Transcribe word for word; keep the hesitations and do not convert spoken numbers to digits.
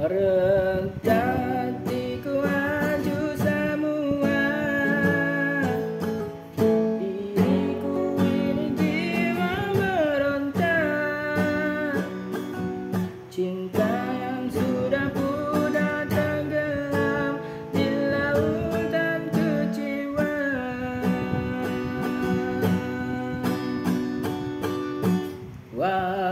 Rentatiku aju semua, diriku ini jiwa berontak. Cinta yang sudah pudar tenggelam di lautan kecewa. Wow.